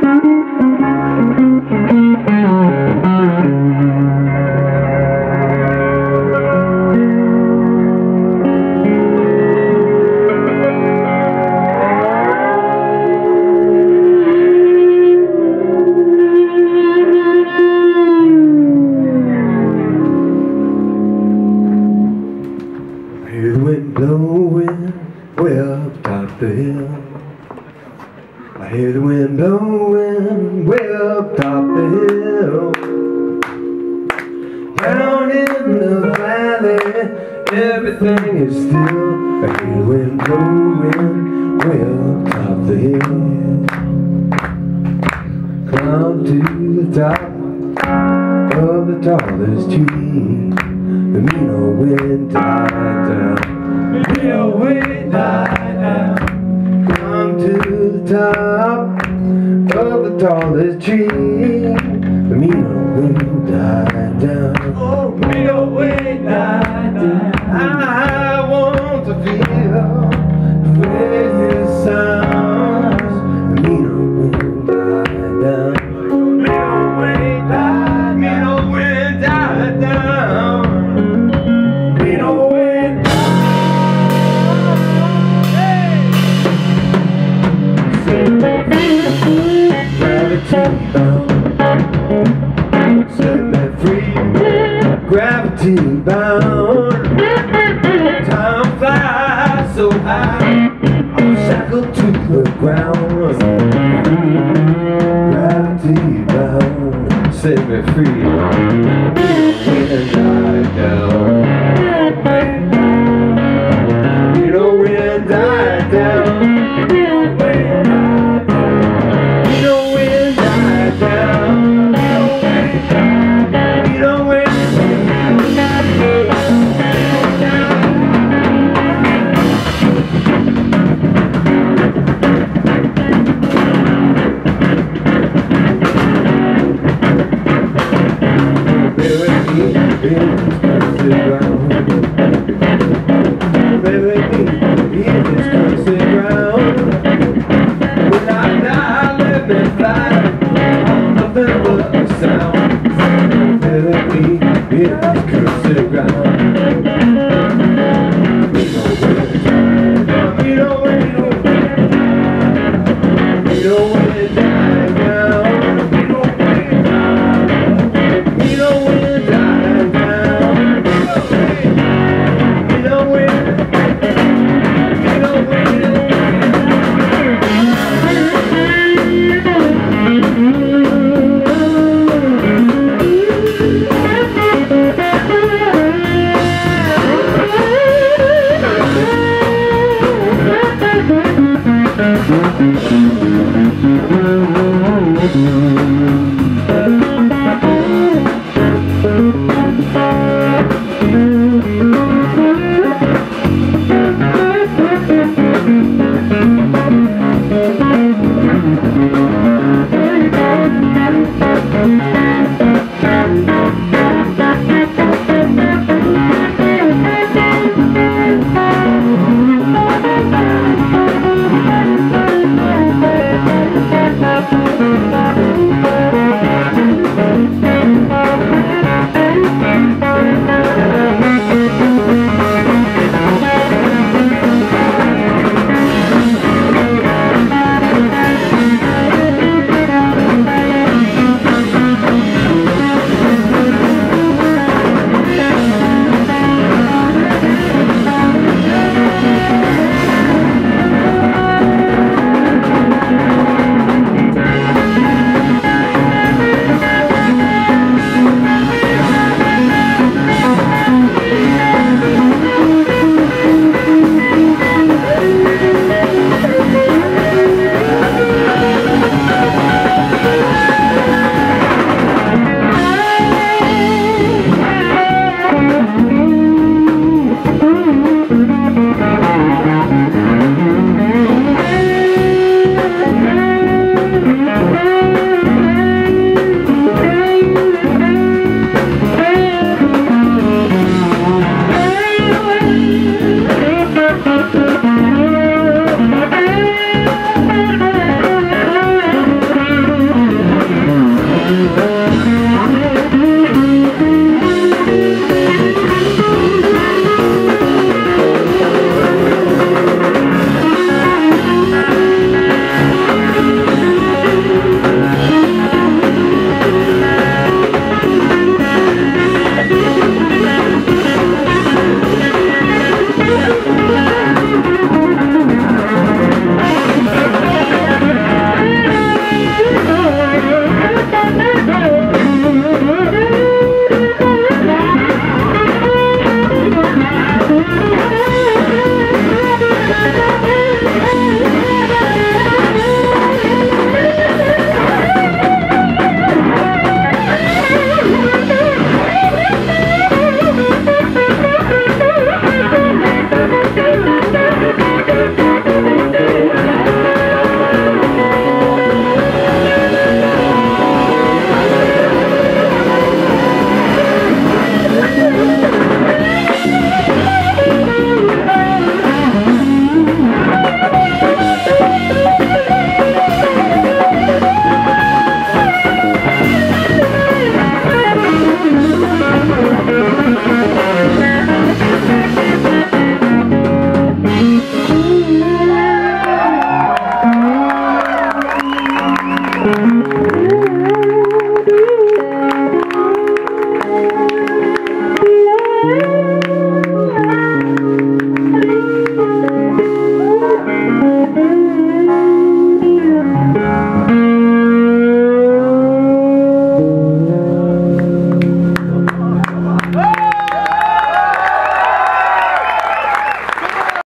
Hear the wind blowing way up top the hill. I hear the wind blowing way up top the hill. Down in the valley, everything is still. I hear the wind blowing way up top the hill. Climb to the top of the tallest tree. The mean old wind died down. The mean old wind died down. Come to the top of the tallest tree. The mean old wind died down. Oh, the mean old wind died down. I want to feel the way it sounds. The mean old wind died down. The mean old wind died down. Mean old wind died down. Set me free, gravity bound. Time flies so high, I'm shackled to the ground. Gravity bound, set me free. Wind died down. You know wind died down.